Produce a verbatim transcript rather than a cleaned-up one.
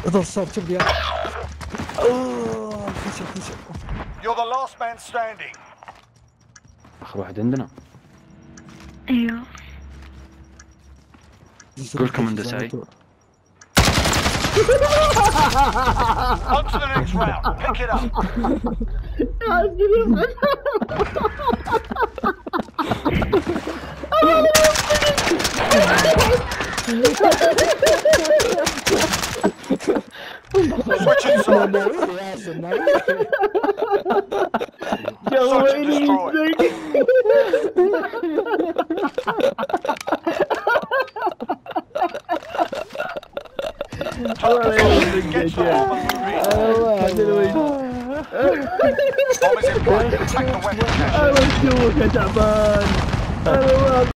هذا الصوت تبدي. اوه خشب خشب. You're the last man standing. اخر واحد عندنا. ايوه. كلكم عنده ساي. On to the next round. Pick it up. Switching sides. Sergeant destroyed. Get the bomb and move in. Bomb is in flight. Attack the weapon cache.